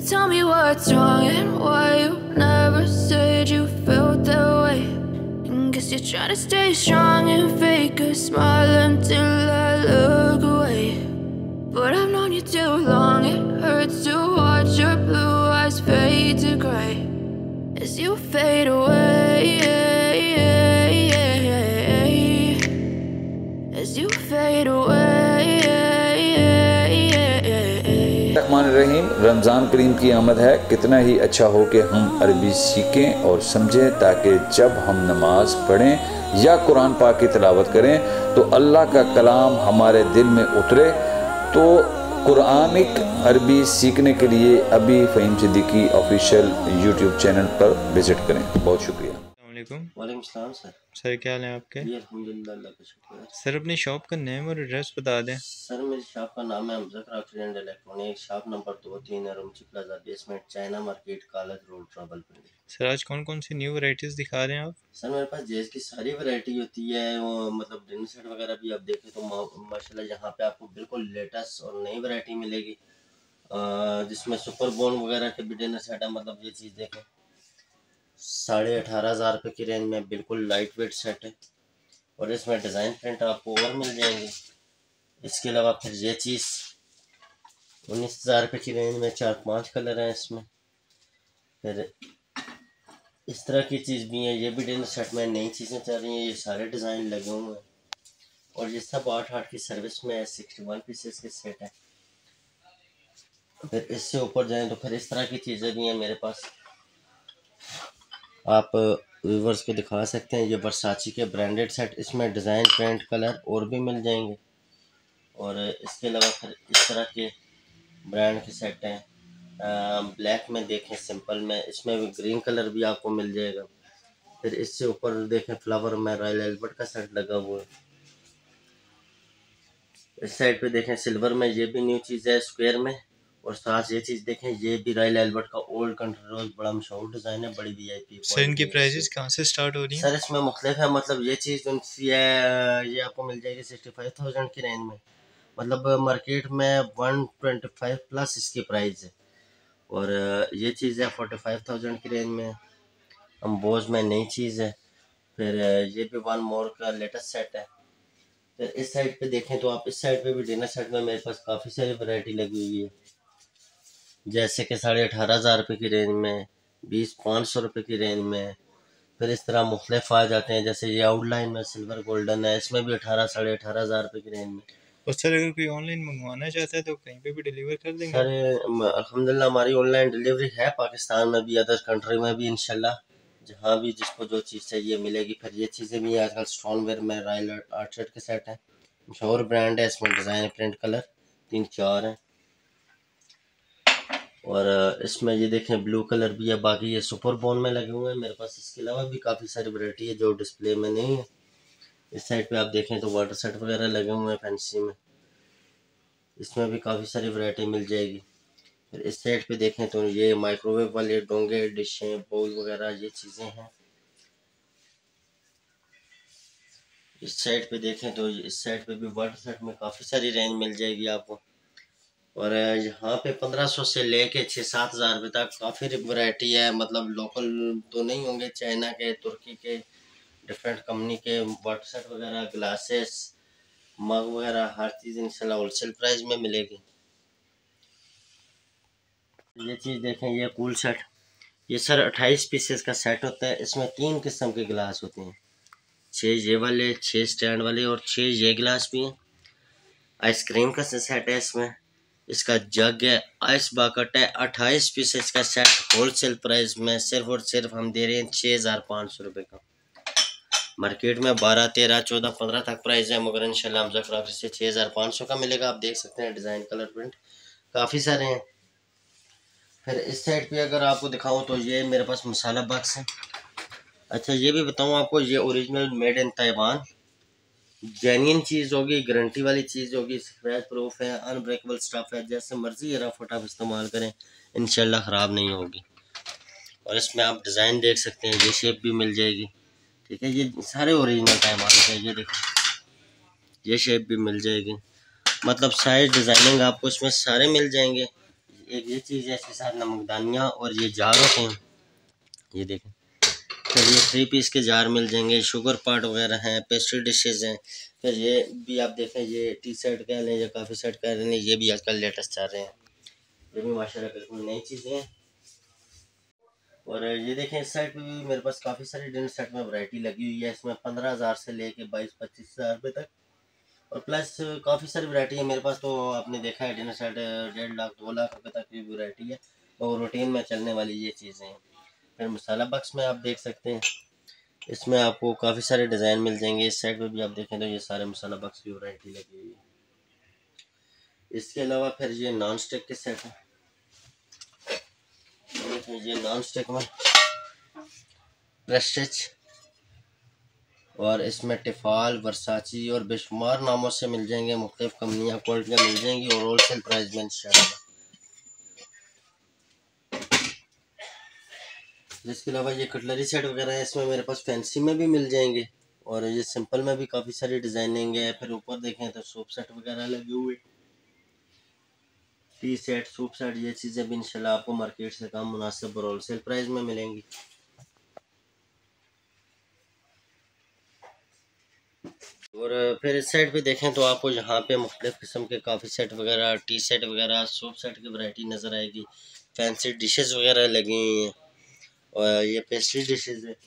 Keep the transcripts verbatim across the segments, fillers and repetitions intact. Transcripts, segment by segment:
tell me what's wrong and why you never said you felt that way. And guess you're trying to stay strong and fake a smile until I look away. But I've known you too long, it hurts to watch your blue eyes fade to gray as you fade away, as you fade away. Rahman रहीम, रमज़ान करीम की आमद है। कितना ही अच्छा हो कि हम अरबी सीखें और समझें, ताकि जब हम नमाज पढ़ें या कुरान पाक की तिलावत करें तो अल्लाह का कलाम हमारे दिल में उतरे। तो कुरानिक अरबी सीखने के लिए अभी Faheem Siddiqui official YouTube channel पर विज़िट करें। बहुत शुक्रिया। वालेकुम सलाम सर। सर क्या हाल है आपके? अल्हम्दुलिल्लाह, अल्लाह का शुक्र है। सर अपनी शॉप का नेम और एड्रेस बता दें। सर मेरी शॉप का नाम है Hamza craft and electronic, shop number दो तीन है, Rumchi plaza basement, China market, college road, Rawalpindi. Sir आज कौन कौन सी न्यू वैरायटीज़ दिखा रहे हैं आप? सर मेरे पास जेज की सारी वैरायटी होती है, वो मतलब डिनर सेट वगैरह भी आप देखें तो माशाल्लाह यहाँ पे आपको बिल्कुल लेटेस्ट और नई वैरायटी मिलेगी, जिसमें सुपर बोन वगैरह के भी डिनर सेट है। मतलब ये चीज़ देखें, साढ़े अठारह हज़ार रुपये की रेंज में बिल्कुल लाइट वेट सेट है, और इसमें डिज़ाइन प्रिंट आपको और मिल जाएंगे। इसके अलावा फिर ये चीज़ उन्नीस हज़ार रुपये की रेंज में चार पांच कलर हैं इसमें। फिर इस तरह की चीज़ भी है, ये भी डिनर सेट में नई चीज़ें चल रही हैं, ये सारे डिज़ाइन लगे हुए हैं, और ये सब आठ आठ की सर्विस में है, सिक्सटी वन पीसेस के सेट है। फिर इससे ऊपर जाएं तो फिर इस तरह की चीज़ें भी हैं मेरे पास, आप व्यूवर्स को दिखा सकते हैं। ये वर्साची के ब्रांडेड सेट, इसमें डिज़ाइन प्रिंट कलर और भी मिल जाएंगे। और इसके अलावा फिर इस तरह के ब्रांड के सेट हैं, ब्लैक में देखें, सिंपल में, इसमें भी ग्रीन कलर भी आपको मिल जाएगा। फिर इससे ऊपर देखें फ्लावर में रॉयल एल्बर्ट का सेट लगा हुआ है। इस साइड पे देखें सिल्वर में, ये भी न्यू चीज़ है स्क्वायर में। और साथ ये चीज़ देखें, ये भी रॉयल एल्बर्ट का ओल्ड कंट्री रोज, बड़ा मशहूर डिज़ाइन है, बड़ी वी आई पी। सर इनकी प्राइसेस कहाँ से स्टार्ट हो रही हैं? सर इसमें मुख्तलिफ है, मतलब ये चीज़ जो है ये आपको मिल जाएगी सिक्सटी फाइव थाउजेंड की रेंज में, मतलब मार्केट में वन ट्वेंटी फाइव प्लस इसकी प्राइस है। और ये चीज़ है फोर्टी फाइव थाउजेंड की रेंज में, अम्बोज में नई चीज़ है। फिर ये भी वन मोर का लेटेस्ट सेट है। फिर इस साइड पे देखें तो आप इस साइड पे भी डिनर सेट में मेरे पास काफ़ी सारी वैरायटी लगी हुई है, जैसे कि साढ़े अठारह हज़ार रुपये की रेंज में, बीस पाँच सौ रुपये की रेंज में। फिर इस तरह मुख्तलिफ आ जाते हैं, जैसे ये आउटलाइन में सिल्वर गोल्डन है, इसमें भी अठारह साढ़े अठारह हज़ार रुपये की रेंज में। और सर अगर कोई ऑनलाइन मंगवाना चाहता है तो कहीं पे भी डिलीवर कर देंगे? सर अल्हम्दुलिल्लाह हमारी ऑनलाइन डिलीवरी है, पाकिस्तान में भी, अदर कंट्री में भी, इंशाल्लाह जहाँ भी जिसको जो चीज़ चाहिए मिलेगी। फिर ये चीज़ें भी आजकल स्टोन वेयर में रॉयल आर्ट सेट के सेट हैं, मशहूर ब्रांड है, इसमें डिज़ाइन प्रिंट कलर तीन चार हैं। और इसमें ये देखें ब्लू कलर भी है, बाकी ये सुपर बोन में लगे हुए हैं मेरे पास। इसके अलावा भी काफ़ी सारी वैरायटी है जो डिस्प्ले में नहीं है। इस साइड पे आप देखें तो वाटर सेट वगैरह लगे हुए हैं फैंसी में, इसमें भी काफ़ी सारी वैरायटी मिल जाएगी। फिर इस साइड पे देखें तो ये माइक्रोवेव वाले डोंगे, डिशें, बाउल वगैरह ये चीज़ें हैं। इस साइड पे देखें तो इस साइड पे भी वाटर सेट में काफ़ी सारी रेंज मिल जाएगी आपको। और यहाँ पे पंद्रह सौ से लेके छः सात हज़ार रुपये तक काफ़ी वैरायटी है, मतलब लोकल तो नहीं होंगे, चाइना के, तुर्की के, डिफरेंट कंपनी के वाटर सेट वगैरह, ग्लासेस, मग वगैरह, हर चीज़ इंशाल्लाह होलसेल प्राइस में मिलेगी। ये चीज़ देखें, ये कूल सेट, ये सर अट्ठाईस पीसेस का सेट होता है। इसमें तीन किस्म के गिलास होते हैं, छः ये वाले, छः स्टैंड वाले, और छः ये गिलास भी हैं। आइसक्रीम का सेट है इसमें, इसका जग है, आइस बाकट है। अट्ठाईस पीस इसका सेट होलसेल प्राइस में सिर्फ और सिर्फ हम दे रहे हैं छः हज़ार पाँच सौ रुपये का। मार्केट में बारह तेरह चौदह पंद्रह तक प्राइस है, मगर इंशाल्लाह हमजा क्राफ्ट से छः हज़ार पाँच सौ का मिलेगा। आप देख सकते हैं डिज़ाइन कलर प्रिंट काफ़ी सारे हैं। फिर इस साइड पे अगर आपको दिखाऊँ तो ये मेरे पास मसाला बॉक्स है। अच्छा ये भी बताऊँ आपको, ये original made in Taiwan, genuine चीज़ होगी, गारंटी वाली चीज़ होगी, स्क्रैच प्रूफ है, अनब्रेकेबल स्टफ है, जैसे मर्जी ये रफ आप इस्तेमाल करें इंशाल्लाह ख़राब नहीं होगी। और इसमें आप डिज़ाइन देख सकते हैं, ये शेप भी मिल जाएगी, ठीक है। ये सारे ओरिजिनल ताइवान के, ये देखो ये शेप भी मिल जाएगी, मतलब साइज डिज़ाइनिंग आपको इसमें सारे मिल जाएंगे। एक ये चीज़ है, इसके साथ नमकदानियाँ और ये जार होते हैं, ये देखें। फिर ये थ्री पीस के जार मिल जाएंगे, शुगर पार्ट वगैरह हैं, पेस्ट्री डिशेज़ हैं। फिर ये भी आप देखें, ये टी शर्ट कह लें या काफ़ी शर्ट कह लें, ये भी आजकल लेटेस्ट चल रहे हैं। ये भी माशाल्लाह बिल्कुल नई चीज़ें हैं। और ये देखें, इस साइड पे भी मेरे पास काफ़ी सारी डिनर सेट में वैरायटी लगी हुई है। इसमें पंद्रह हज़ार से लेके बाईस पच्चीस हज़ार रुपये तक, और प्लस काफ़ी सारी वैरायटी है मेरे पास। तो आपने देखा है डिनर सेट डेढ़ लाख दो लाख रुपये तक की वैरायटी है, और रूटीन में चलने वाली ये चीज़ें हैं। फिर मसाला बॉक्स में आप देख सकते हैं, इसमें आपको काफ़ी सारे डिज़ाइन मिल जाएंगे। इस साइड पे भी आप देखें तो ये सारे मसाला बॉक्स की वैरायटी लगी हुई है। इसके अलावा फिर ये नॉन स्टिक के सेट हैं, ये नॉन स्टिक में प्रेस्टिज, और इसमें टिफाल, वर्साची और बेशुमार नामों से मिल जाएंगे। मुख्तलिफ कंपनियाँ क्वालिटियाँ मिल जाएंगी, और होलसेल प्राइस में इंशाल्लाह। इसके अलावा ये कटलरी सेट वगैरह है, इसमें मेरे पास फैंसी में भी मिल जाएंगे, और ये सिंपल में भी काफ़ी सारी डिज़ाइनिंग है। फिर ऊपर देखें तो सूप सेट वगैरह लगे हुए, टी सेट, सूप सेट, ये चीज़ें भी इंशाल्लाह आपको मार्केट से कम मुनासिब और होलसेल प्राइस में मिलेंगी। और फिर इस साइड पे देखें तो आपको यहाँ पे मुख्तलिफ किस्म के काफ़ी सेट वगैरह, टी सेट वगैरह, सूप सेट की वैरायटी नज़र आएगी। फैंसी डिशेस वगैरह लगी हुई हैं, और ये पेस्ट्री डिशेस है।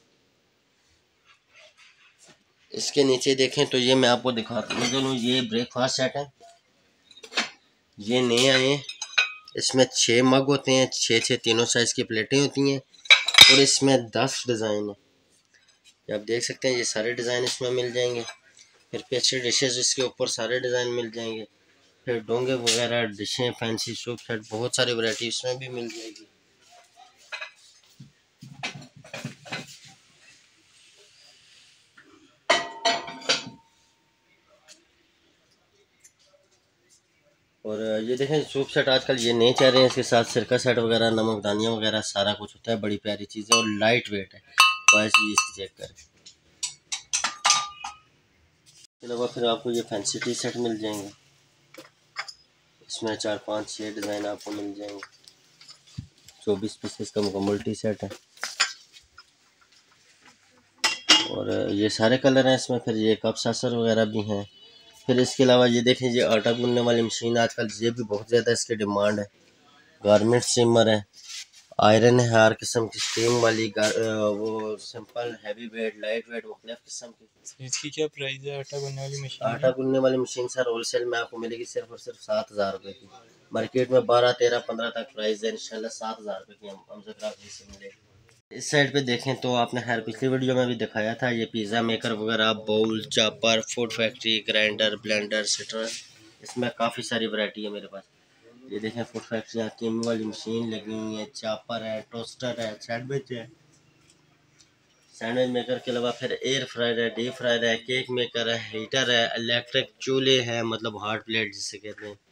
इसके नीचे देखें तो ये मैं आपको दिखाता हूँ, चलो ये ब्रेकफास्ट सेट है, ये नए आए हैं। इसमें छः मग होते हैं, छः छः तीनों साइज़ की प्लेटें होती हैं, और इसमें दस डिज़ाइन है। आप देख सकते हैं ये सारे डिज़ाइन इसमें मिल जाएंगे। फिर पेस्ट्री डिशेस, इसके ऊपर सारे डिज़ाइन मिल जाएंगे। फिर डोंगे वगैरह, डिशें, फैंसी सूप सेट, बहुत सारी वैरायटी इसमें भी मिल जाएगी। और ये देखें सूप सेट आजकल ये नए चल रहे हैं, इसके साथ सिरका सेट वगैरह, नमकदानियाँ वगैरह सारा कुछ होता है। बड़ी प्यारी चीज़ है और लाइट वेट है, तो ऐसे इसकी चेक करें। इसके अलावा फिर आपको ये फैंसी टी सेट मिल जाएंगे, इसमें चार पाँच छः डिज़ाइन आपको मिल जाएंगे। चौबीस पीसेस का मुकम्मल टी सेट है, और ये सारे कलर हैं इसमें। फिर ये कप सासर वगैरह भी हैं। फिर इसके अलावा ये देखें, ये आटा गूंदने वाली मशीन आजकल ये भी बहुत ज़्यादा इसकी डिमांड है। गारमेंट स्टीमर है, आयरन है, हर किस्म की स्टीम वाली, वो simple, heavy weight, light weight, मुख्तलिफ किस्म की। इसकी क्या प्राइस है आटा गूंदने वाली मशीन? आटा गूंदने वाली मशीन सर होलसेल में आपको मिलेगी सिर्फ और सिर्फ सात हज़ार रुपये की। मार्केट में बारह तेरह पंद्रह तक प्राइस है, इंशाल्लाह सात हज़ार रुपये की हम हमसे प्राप्त से मिलेगी। इस साइड पे देखें तो आपने खैर पिछली वीडियो में भी दिखाया था, ये पिज़्ज़ा मेकर वगैरह, bowl, chopper, food factory, grinder, blender, सिटर, इसमें काफ़ी सारी वैरायटी है मेरे पास। ये देखें फूड फैक्ट्री कीमी वाली मशीन लगी हुई है, चॉपर है, टोस्टर है, सैंडविच है। सैंडविच मेकर के अलावा फिर एयर फ्रायर है, डीप फ्रायर है, केक मेकर है, हीटर है, इलेक्ट्रिक चूल्हे है, मतलब हार्ड प्लेट जिसे कहते हैं।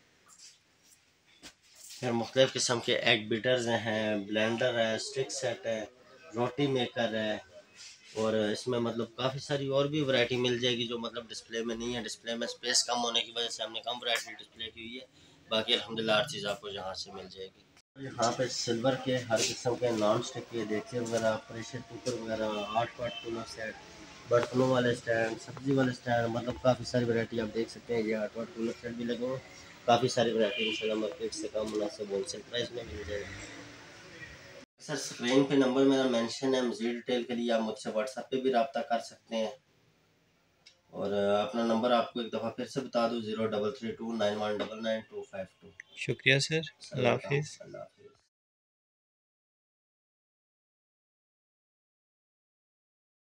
फिर मुख्तलिफ किस्म के एग बीटर्स हैं, ब्लेंडर है, स्टिक सेट है, रोटी मेकर है, और इसमें मतलब काफ़ी सारी और भी वैरायटी मिल जाएगी जो मतलब डिस्प्ले में नहीं है। डिस्प्ले में स्पेस कम होने की वजह से हमने कम वैरायटी डिस्प्ले की हुई है, बाकी अल्हम्दुलिल्लाह हर चीज़ आपको यहाँ से मिल जाएगी। यहाँ पे सिल्वर के हर किस्म के नॉन स्टिक के देखे वगैरह, प्रेशर कुकर वगैरह, आठ पाट कूलर सेट, बर्तनों वाले स्टैंड, सब्जी वाले स्टैंड, मतलब काफ़ी सारी वैरायटी आप देख सकते हैं। ये आठ पाट कूलर सेट भी लगे हुए, काफ़ी सारी वैरायटी इंशाल्लाह मार्केट से कम मुनासिब होलसेल प्राइस में मिल जाएगी। सर स्क्रीन पे नंबर मेरा मेंशन है, मज़ीद डिटेल के लिए आप मुझसे व्हाट्सएप पे भी रब्ता कर सकते हैं। और अपना नंबर आपको एक दफ़ा फिर से बता दूँ, zero double three two nine one double nine two five two. शुक्रिया सर, अल्लाह हाफिज़।